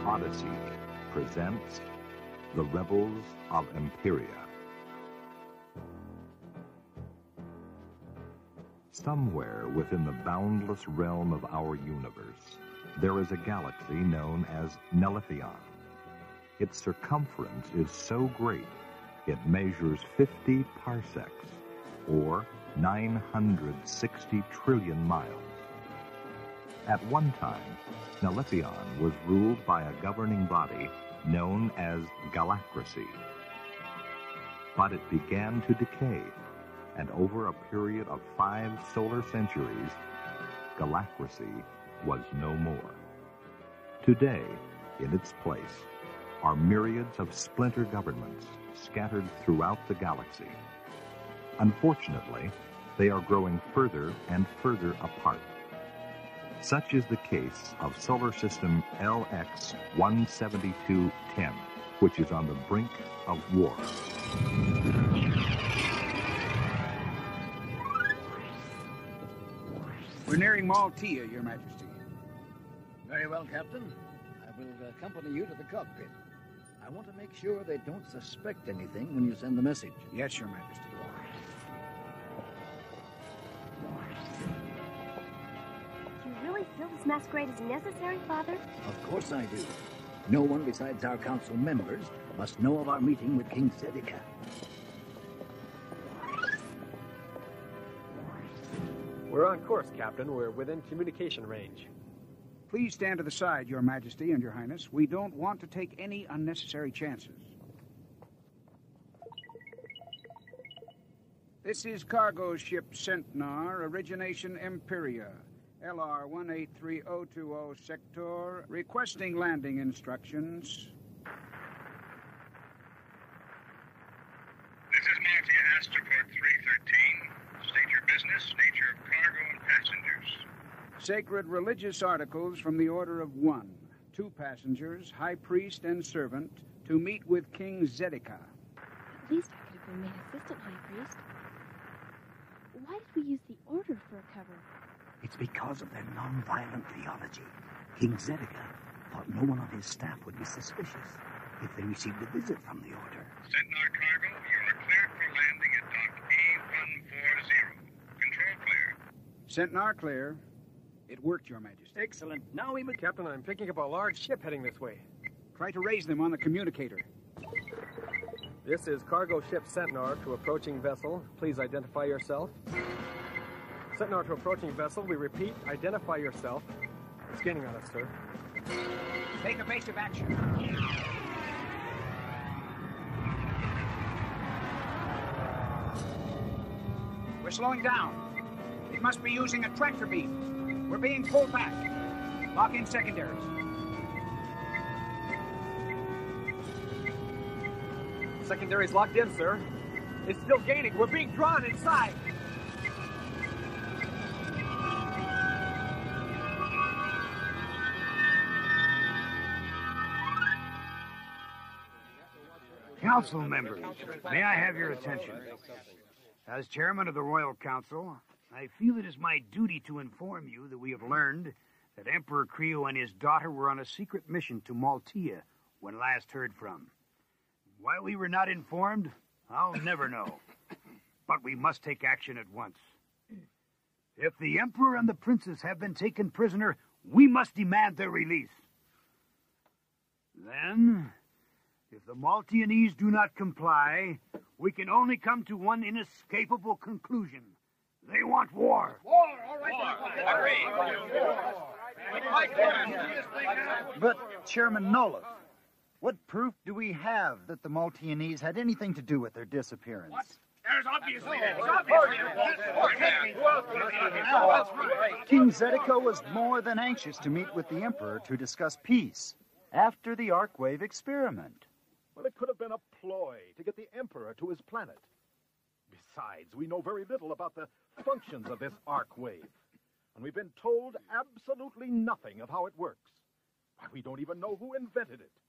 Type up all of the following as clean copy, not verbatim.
Odyssey presents The Rebels of Imperia. Somewhere within the boundless realm of our universe, there is a galaxy known as Neletheon. Its circumference is so great, it measures 50 parsecs, or 960 trillion miles. At one time, Neletheon was ruled by a governing body known as Galacracy. But it began to decay, and over a period of 5 solar centuries, Galacracy was no more. Today, in its place, are myriads of splinter governments scattered throughout the galaxy. Unfortunately, they are growing further and further apart. Such is the case of solar system LX 17210, which is on the brink of war. We're nearing Maltia, Your Majesty. Very well, Captain. I will accompany you to the cockpit. I want to make sure they don't suspect anything when you send the message. Yes, Your Majesty. Do you really feel this masquerade is necessary, Father? Of course I do. No one besides our council members must know of our meeting with King Zedekah. We're on course, Captain. We're within communication range. Please stand to the side, Your Majesty and Your Highness. We don't want to take any unnecessary chances. This is cargo ship Centaur, origination Imperia, LR 183020 sector, requesting landing instructions. This is Maltia Astroport 313. State your business, nature of cargo and passengers. Sacred religious articles from the Order of One. 2 passengers, high priest and servant, to meet with King Zedekah. At least I could have been made assistant high priest. Why did we use the order for a cover? It's because of their non-violent theology. King Zedekah thought no one on his staff would be suspicious if they received a visit from the order. Centaur cargo, you are cleared for landing at dock A140. Control clear. Centaur clear. It worked, Your Majesty. Excellent. Now we Captain, I'm picking up a large ship heading this way. Try to raise them on the communicator. This is cargo ship Centaur to approaching vessel. Please identify yourself. Centaur to approaching vessel. We repeat, identify yourself. It's gaining on us, sir. Take evasive action. We're slowing down. It must be using a tractor beam. We're being pulled back. Lock in secondaries. Secondary's locked in, sir. It's still gaining. We're being drawn inside. Council members, may I have your attention? As chairman of the Royal Council, I feel it is my duty to inform you that we have learned that Emperor Creo and his daughter were on a secret mission to Maltia when last heard from. Why we were not informed, I'll never know. But we must take action at once. If the Emperor and the Princess have been taken prisoner, we must demand their release. Then, if the Maltianese do not comply, we can only come to one inescapable conclusion. They want war. War! All right. Agreed. But, Chairman Nolith, what proof do we have that the Maltianese had anything to do with their disappearance? What? There's obviously... King Zedekah was more than anxious to meet with the Emperor to discuss peace after the Arkwave experiment. Well, it could have been a ploy to get the Emperor to his planet. Besides, we know very little about the functions of this Arkwave. And we've been told absolutely nothing of how it works. Why, we don't even know who invented it.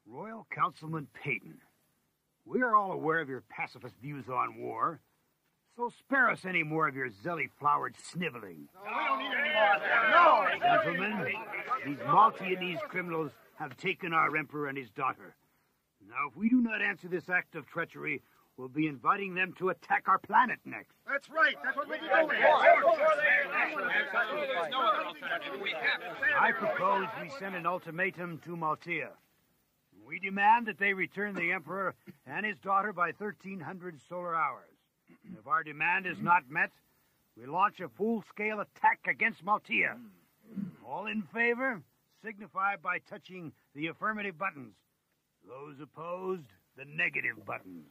Royal Councilman Peyton, we are all aware of your pacifist views on war. So spare us any more of your zelly-flowered sniveling. No, we don't need any more of that. No! Gentlemen, these Maltese criminals have taken our emperor and his daughter. Now, if we do not answer this act of treachery, we'll be inviting them to attack our planet next. That's right. That's what we do. I propose we send an ultimatum to Maltia. We demand that they return the emperor and his daughter by 1300 solar hours. If our demand is not met, we launch a full-scale attack against Maltia. All in favor, signify by touching the affirmative buttons. Those opposed, the negative buttons.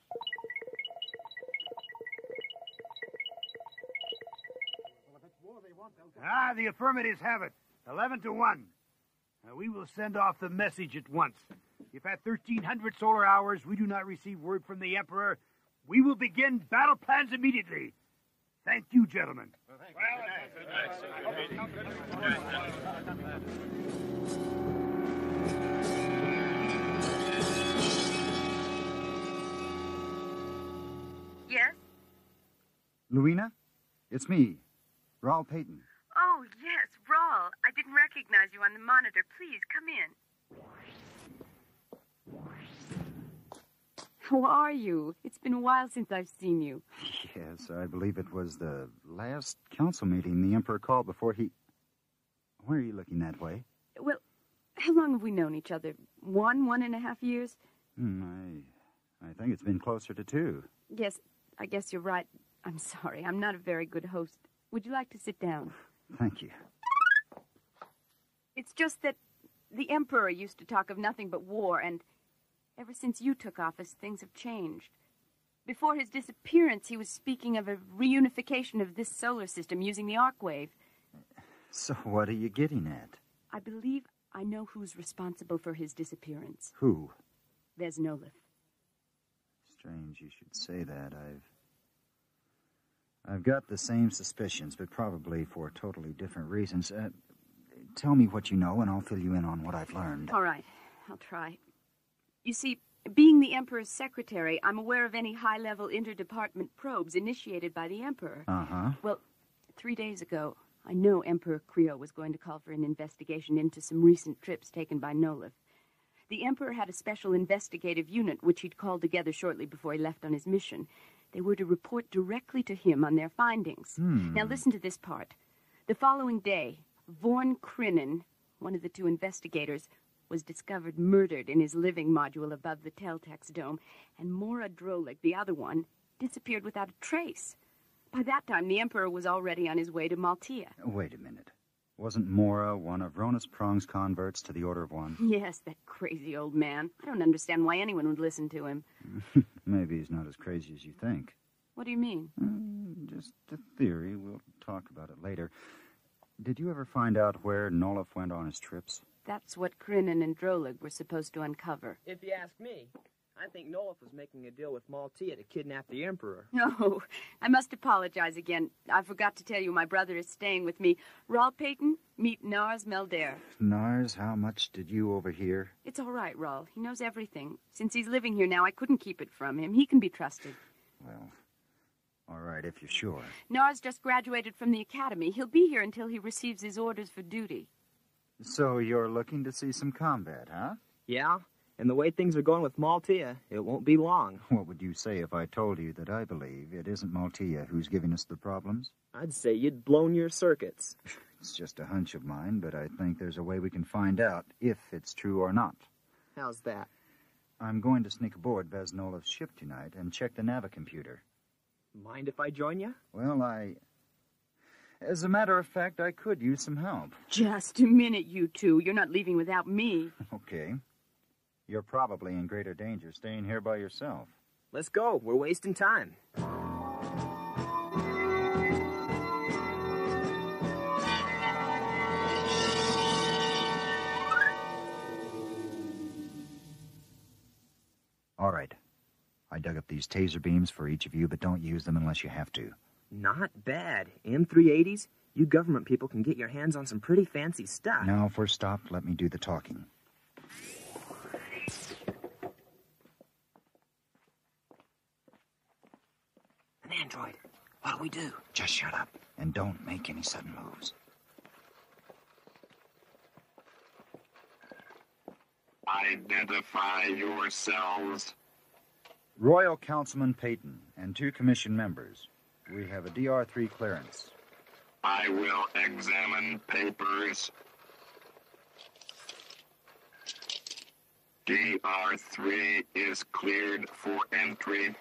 The affirmatives have it. 11 to 1. Now, we will send off the message at once. If at 1300 solar hours we do not receive word from the Emperor, we will begin battle plans immediately. Thank you, gentlemen. Yes? Louina? It's me, Raul Payton. Oh, yes, Raul. I didn't recognize you on the monitor. Please, come in. How are you? It's been a while since I've seen you. Yes, I believe it was the last council meeting the Emperor called before he... Why are you looking that way? Well, how long have we known each other? 1.5 years? I think it's been closer to 2. Yes, I guess you're right. I'm sorry. I'm not a very good host. Would you like to sit down? Thank you. It's just that the Emperor used to talk of nothing but war, and ever since you took office, things have changed. Before his disappearance, he was speaking of a reunification of this solar system using the arc wave. So what are you getting at? I believe I know who's responsible for his disappearance. Who? Vesnolith. Strange you should say that. I've got the same suspicions, but probably for totally different reasons. Tell me what you know, and I'll fill you in on what I've learned. All right, I'll try. You see, being the Emperor's secretary, I'm aware of any high-level interdepartment probes initiated by the Emperor. Uh-huh. Well, 3 days ago, I know Emperor Creo was going to call for an investigation into some recent trips taken by Nolith. The Emperor had a special investigative unit which he'd called together shortly before he left on his mission. They were to report directly to him on their findings. Now listen to this part. The following day, Vorn Crinan, one of the 2 investigators, was discovered murdered in his living module above the Teltex dome, and Mora Drolig, the other one, disappeared without a trace. By that time, the Emperor was already on his way to Maltia. Wait a minute. Wasn't Mora one of Ronus Prong's converts to the Order of One? Yes, that crazy old man. I don't understand why anyone would listen to him. Maybe he's not as crazy as you think. What do you mean? Just a theory. We'll talk about it later. Did you ever find out where Nolof went on his trips? That's what Crinan and Drolig were supposed to uncover. If you ask me, I think Nolof was making a deal with Maltia to kidnap the Emperor. No, I must apologize again. I forgot to tell you my brother is staying with me. Raul Payton, meet Nars Melder. Nars, how much did you overhear? It's all right, Raul. He knows everything. Since he's living here now, I couldn't keep it from him. He can be trusted. Well, all right, if you're sure. Nars just graduated from the academy. He'll be here until he receives his orders for duty. So you're looking to see some combat, huh? Yeah, and the way things are going with Maltia, it won't be long. What would you say if I told you that I believe it isn't Maltia who's giving us the problems? I'd say you'd blown your circuits. It's just a hunch of mine, but I think there's a way we can find out if it's true or not. How's that? I'm going to sneak aboard Vesnolif's ship tonight and check the navicomputer. Mind if I join you? Well, as a matter of fact, I could use some help. Just a minute, you two. You're not leaving without me. Okay. You're probably in greater danger staying here by yourself. Let's go. We're wasting time. All right. I dug up these taser beams for each of you, but don't use them unless you have to. Not bad. M380s? You government people can get your hands on some pretty fancy stuff. Now, if we're stopped, let me do the talking. An android. What'll we do? Just shut up and don't make any sudden moves. Identify yourselves. Royal Councilman Peyton and 2 commission members. We have a DR3 clearance. I will examine papers. DR3 is cleared for entry.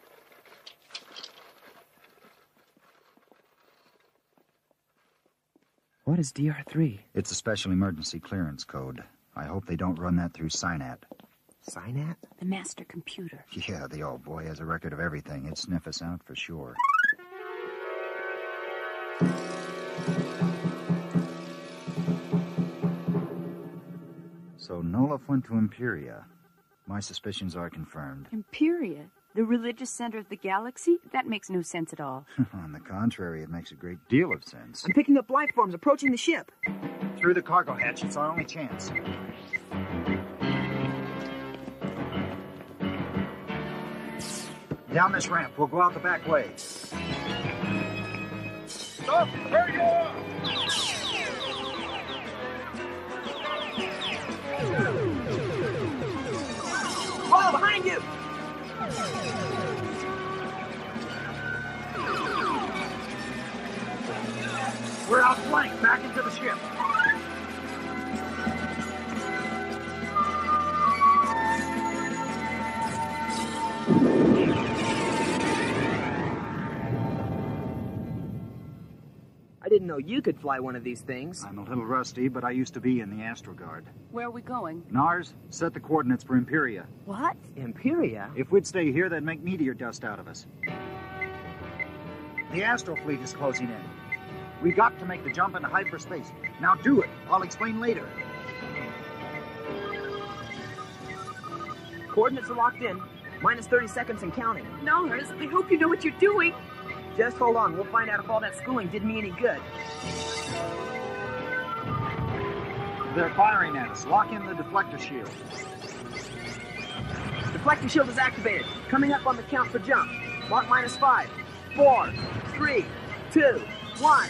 What is DR3? It's a special emergency clearance code. I hope they don't run that through SINAT. SINAT? The master computer. Yeah, the old boy has a record of everything. It'd sniff us out for sure. So Nolof went to Imperia. My suspicions are confirmed. Imperia? The religious center of the galaxy? That makes no sense at all. On the contrary, it makes a great deal of sense. I'm picking up life forms approaching the ship. Through the cargo hatch, it's our only chance. Down this ramp. We'll go out the back way. Stop! Where you are! Whoa, behind you! We're outflanked. Back into the ship. I didn't know you could fly one of these things. I'm a little rusty, but I used to be in the Astroguard. Where are we going? Nars, set the coordinates for Imperia. What? Imperia? If we'd stay here, they'd make meteor dust out of us. The Astro fleet is closing in. We got to make the jump into hyperspace. Now do it. I'll explain later. Coordinates are locked in. Minus 30 seconds and counting. Nars, I hope you know what you're doing. Just hold on. We'll find out if all that schooling did me any good. They're firing at us. Lock in the deflector shield. Deflector shield is activated. Coming up on the count for jump. Mark minus 5, 4, 3, 2, 1.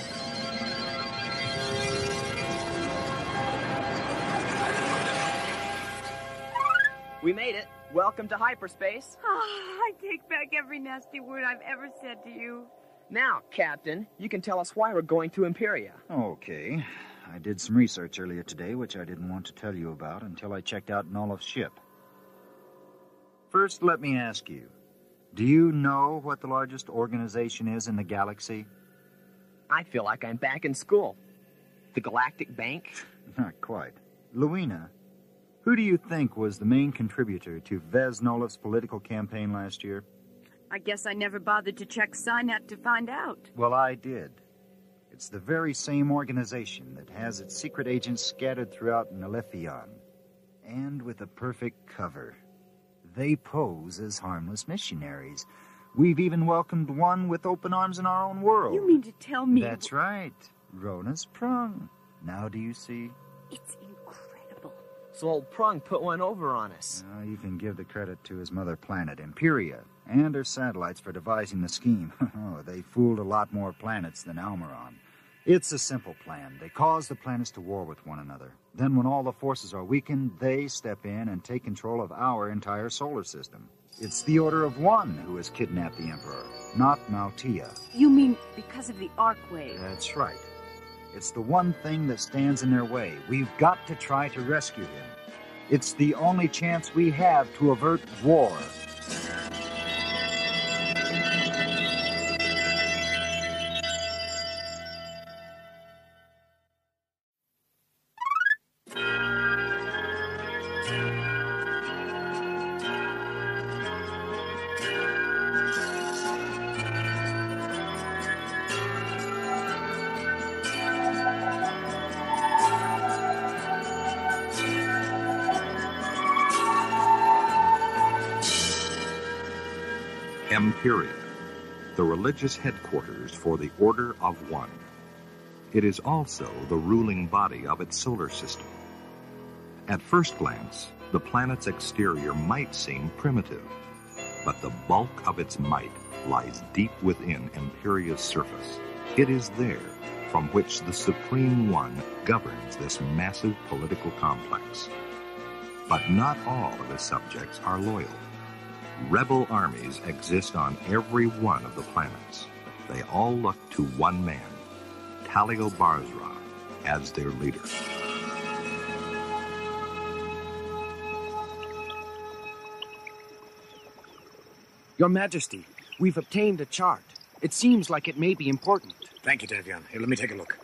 We made it. Welcome to hyperspace. I take back every nasty word I've ever said to you. Now, Captain, you can tell us why we're going to Imperia. Okay. I did some research earlier today, which I didn't want to tell you about until I checked out Nolof's ship. First, let me ask you, do you know what the largest organization is in the galaxy? I feel like I'm back in school. The Galactic Bank? Not quite. Luina, who do you think was the main contributor to Vez Nolof's political campaign last year? I guess I never bothered to check SINAT to find out. Well, I did. It's the very same organization that has its secret agents scattered throughout Nelefion. And with a perfect cover. They pose as harmless missionaries. We've even welcomed one with open arms in our own world. You mean to tell me... That's right. Rona's Prung. Now do you see? It's incredible. So old Prung put one over on us. You can give the credit to his mother planet, Imperia, and her satellites for devising the scheme. Oh, they fooled a lot more planets than Almiron. It's a simple plan. They cause the planets to war with one another. Then when all the forces are weakened, they step in and take control of our entire solar system. It's the Order of One who has kidnapped the Emperor, not Mautia. You mean because of the Arcwave? That's right. It's the one thing that stands in their way. We've got to try to rescue him. It's the only chance we have to avert war. Imperia, the religious headquarters for the Order of One. It is also the ruling body of its solar system. At first glance, the planet's exterior might seem primitive, but the bulk of its might lies deep within Empyrea's surface. It is there from which the Supreme One governs this massive political complex. But not all of his subjects are loyal. Rebel armies exist on every one of the planets. They all look to one man, Talio Barzra, as their leader. Your Majesty, we've obtained a chart. It seems like it may be important. Thank you, Davion. Here, let me take a look.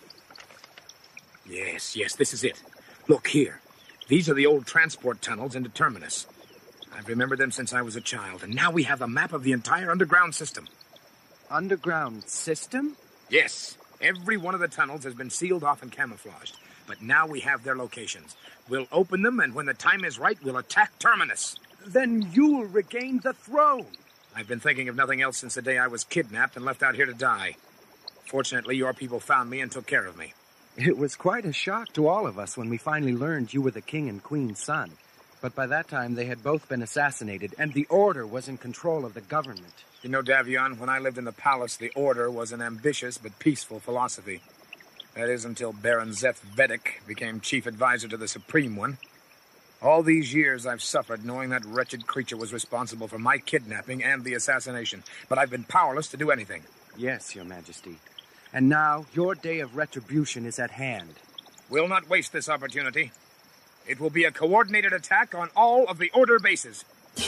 Yes, this is it. Look here. These are the old transport tunnels into Terminus. I've remembered them since I was a child, and now we have a map of the entire underground system. Underground system? Yes. Every one of the tunnels has been sealed off and camouflaged, but now we have their locations. We'll open them, and when the time is right, we'll attack Terminus. Then you'll regain the throne. I've been thinking of nothing else since the day I was kidnapped and left out here to die. Fortunately, your people found me and took care of me. It was quite a shock to all of us when we finally learned you were the king and queen's son. But by that time, they had both been assassinated, and the Order was in control of the government. You know, Davion, when I lived in the palace, the Order was an ambitious but peaceful philosophy. That is, until Baron Zeth Vedek became chief advisor to the Supreme One. All these years I've suffered knowing that wretched creature was responsible for my kidnapping and the assassination, but I've been powerless to do anything. Yes, Your Majesty. And now, your day of retribution is at hand. We'll not waste this opportunity. It will be a coordinated attack on all of the Order bases.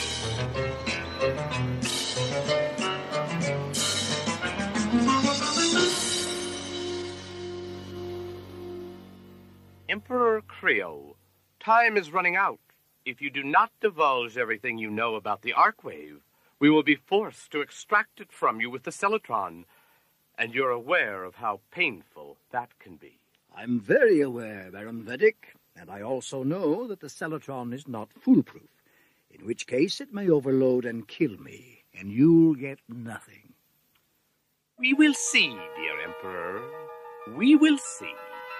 Emperor Creo, time is running out. If you do not divulge everything you know about the Arkwave, we will be forced to extract it from you with the Celatron. And you're aware of how painful that can be. I'm very aware, Baron Vedek, and I also know that the Celatron is not foolproof, in which case it may overload and kill me, and you'll get nothing. We will see, dear Emperor. We will see.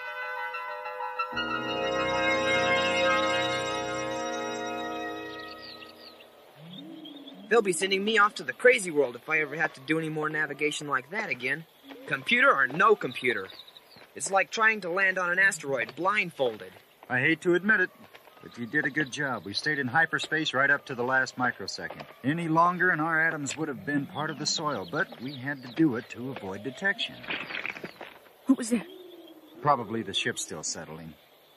They'll be sending me off to the crazy world if I ever have to do any more navigation like that again. Computer or no computer. It's like trying to land on an asteroid blindfolded. I hate to admit it, but you did a good job. We stayed in hyperspace right up to the last microsecond. Any longer and our atoms would have been part of the soil, but we had to do it to avoid detection. What was that? Probably the ship still settling.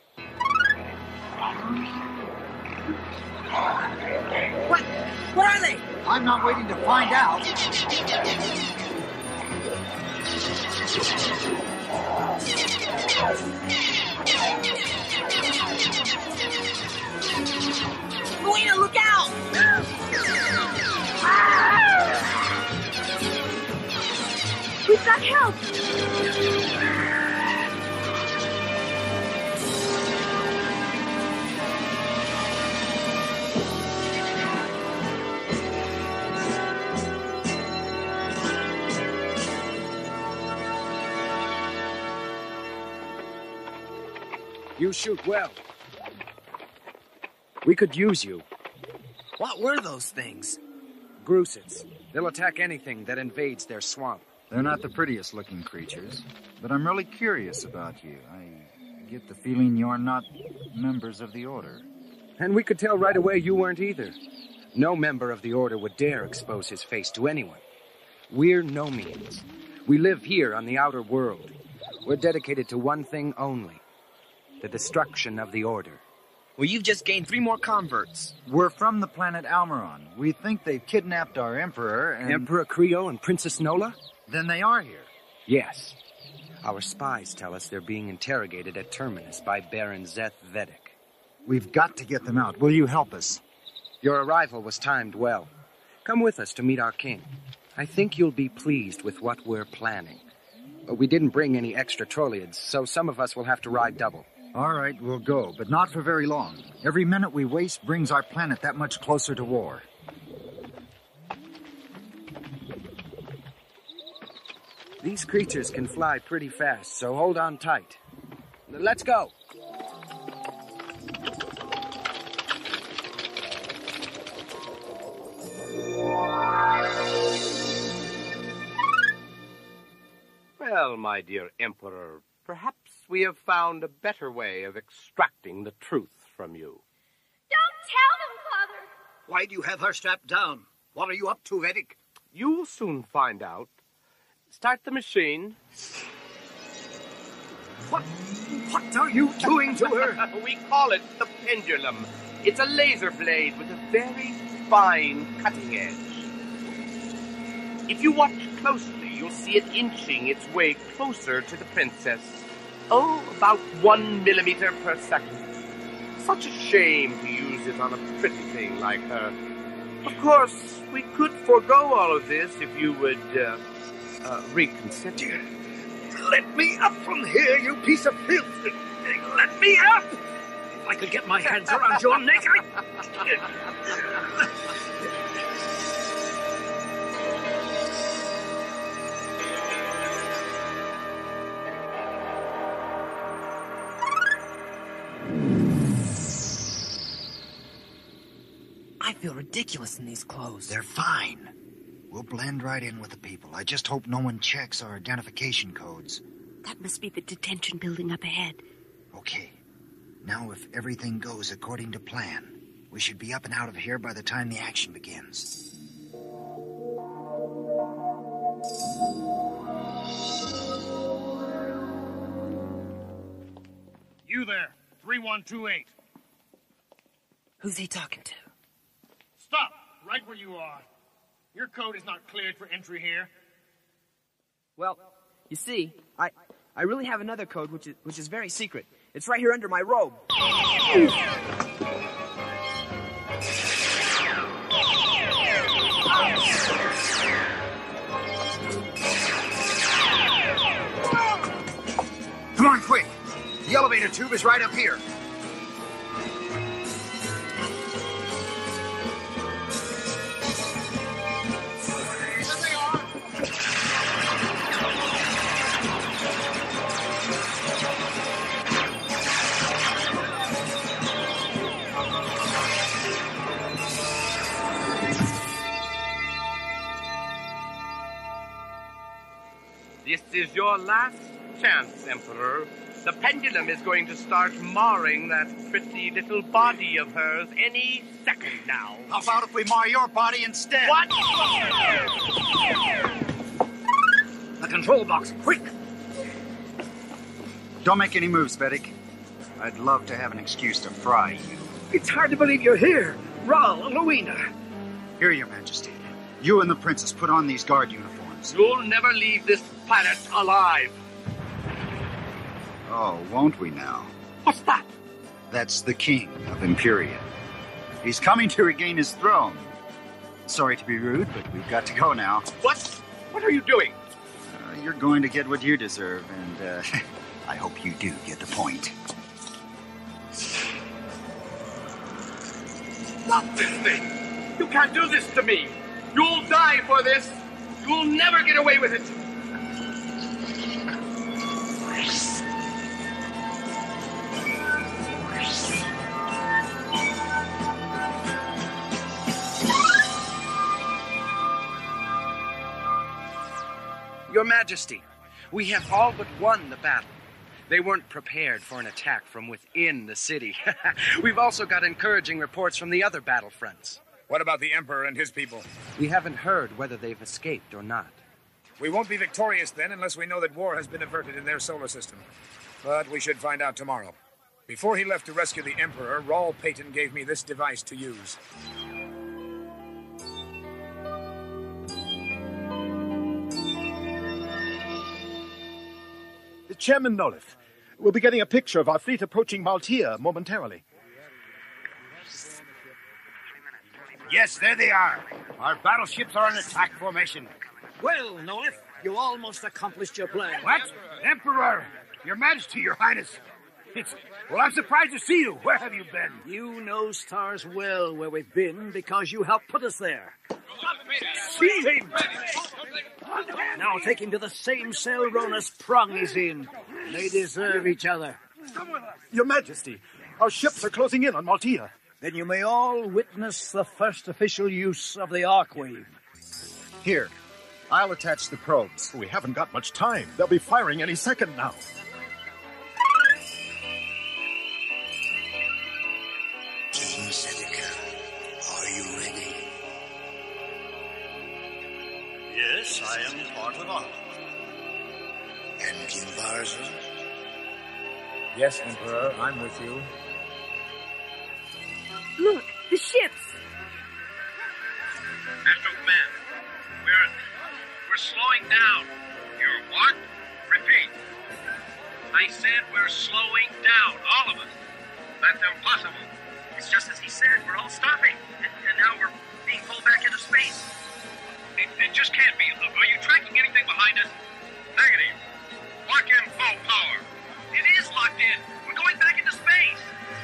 What are they? I'm not waiting to find out. Luina, look out! We've got help! You shoot well. We could use you. What were those things? Grusets. They'll attack anything that invades their swamp. They're not the prettiest looking creatures, but I'm really curious about you. I get the feeling you're not members of the Order. And we could tell right away you weren't either. No member of the Order would dare expose his face to anyone. We're Nomians. We live here on the outer world. We're dedicated to one thing only. The destruction of the Order. Well, you've just gained 3 more converts. We're from the planet Almiron. We think they've kidnapped our Emperor and... Emperor Creo and Princess Nola? Then they are here. Yes. Our spies tell us they're being interrogated at Terminus by Baron Zeth Vedek. We've got to get them out. Will you help us? Your arrival was timed well. Come with us to meet our king. I think you'll be pleased with what we're planning. But we didn't bring any extra Trolliads, so some of us will have to ride double. All right, we'll go, but not for very long. Every minute we waste brings our planet that much closer to war. These creatures can fly pretty fast, so hold on tight. Let's go. Well, my dear Emperor, perhaps we have found a better way of extracting the truth from you. Don't tell them, Father! Why do you have her strapped down? What are you up to, Vedic? You will soon find out. Start the machine. What are you doing to her? We call it the pendulum. It's a laser blade with a very fine cutting edge. If you watch closely, you'll see it inching its way closer to the princess. Oh, about 1 millimeter per second. Such a shame to use it on a pretty thing like her. Of course, we could forego all of this if you would reconsider. Let me up from here, you piece of filth! Let me up! If I could get my hands around your neck, I feel ridiculous in these clothes. They're fine. We'll blend right in with the people. I just hope no one checks our identification codes. That must be the detention building up ahead. Okay. Now, if everything goes according to plan, we should be up and out of here by the time the action begins. You there, 3128. Who's he talking to? Stop, right where you are. Your code is not cleared for entry here. Well, you see, I really have another code which is very secret. It's right here under my robe. Come on, quick! The elevator tube is right up here. This is your last chance, Emperor. The pendulum is going to start marring that pretty little body of hers any second now. How about if we mar your body instead? What? The control box, quick! Don't make any moves, Vedic. I'd love to have an excuse to fry you. It's hard to believe you're here. Raul and Luina. Here, Your Majesty. You and the princess put on these guard uniforms. You'll never leave this planet alive. Oh, won't we now? What's that? That's the king of Imperia. He's coming to regain his throne. Sorry to be rude, but we've got to go now. What? What are you doing? You're going to get what you deserve, and I hope you do get the point. Stop this thing! You can't do this to me! You'll die for this! You'll never get away with it! Your Majesty, we have all but won the battle. They weren't prepared for an attack from within the city. We've also got encouraging reports from the other battlefronts. What about the Emperor and his people? We haven't heard whether they've escaped or not. We won't be victorious then unless we know that war has been averted in their solar system. But we should find out tomorrow. Before he left to rescue the Emperor, Raul Peyton gave me this device to use. Chairman Nolith, we'll be getting a picture of our fleet approaching Maltia momentarily. Yes, there they are. Our battleships are in attack formation. Well, Nolith, you almost accomplished your plan. What? Emperor! Your Majesty, Your Highness. Well, I'm surprised to see you. Where have you been? You know stars well where we've been because you helped put us there. Seize him! Now take him to the same cell Ronus Prung is in. They deserve each other. Your Majesty, our ships are closing in on Maltia. Then you may all witness the first official use of the Arkwave. Here, I'll attach the probes. We haven't got much time. They'll be firing any second now. King Zedeck, are you ready? Yes, I am part of Ark. And King Barza? Yes, Emperor, I'm with you. Look, the ships! Master Man, we're slowing down. You're what? Repeat. I said we're slowing down, all of us. That's impossible. It's just as he said, we're all stopping. And now we're being pulled back into space. It just can't be. Are you tracking anything behind us? Negative. Lock in full power. It is locked in. We're going back into space.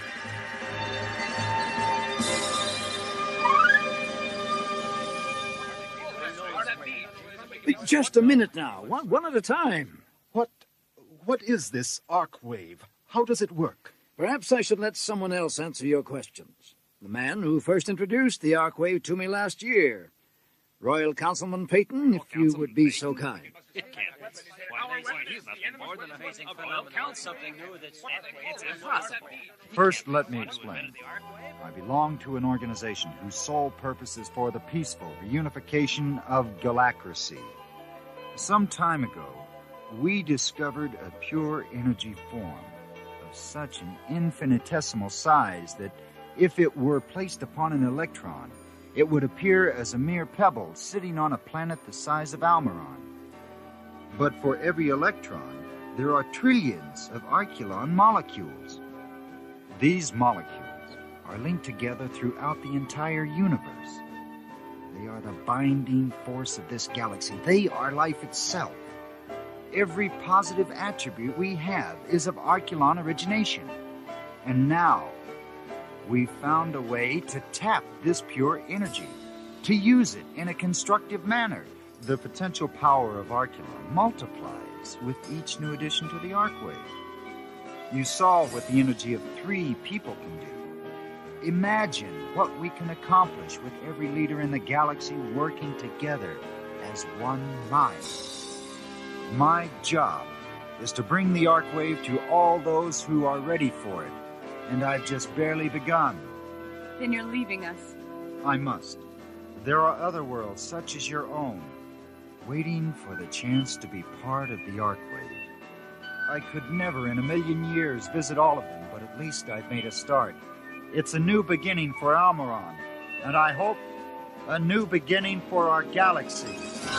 Just a minute now. One at a time. What is this arc wave? How does it work? Perhaps I should let someone else answer your questions. The man who first introduced the arc wave to me last year. Royal Councilman Peyton, if you would be so kind. It can't. He's nothing more than a amazing phenomenon. Something new that's impossible. First, let me explain. I belong to an organization whose sole purpose is for the peaceful reunification of Galacracy. Some time ago, we discovered a pure energy form of such an infinitesimal size that if it were placed upon an electron, it would appear as a mere pebble sitting on a planet the size of Almiron. But for every electron, there are trillions of Arculon molecules. These molecules are linked together throughout the entire universe. They are the binding force of this galaxy. They are life itself. Every positive attribute we have is of Arculon origination. And now, we've found a way to tap this pure energy, to use it in a constructive manner. The potential power of Arculon multiplies with each new addition to the Arcwave. You saw what the energy of 3 people can do. Imagine what we can accomplish with every leader in the galaxy working together as one mind. My job is to bring the Arcwave to all those who are ready for it, and I've just barely begun. Then you're leaving us. I must. There are other worlds, such as your own, waiting for the chance to be part of the Arcwave. I could never in a million years visit all of them, but at least I've made a start. It's a new beginning for Almiron, and I hope a new beginning for our galaxy.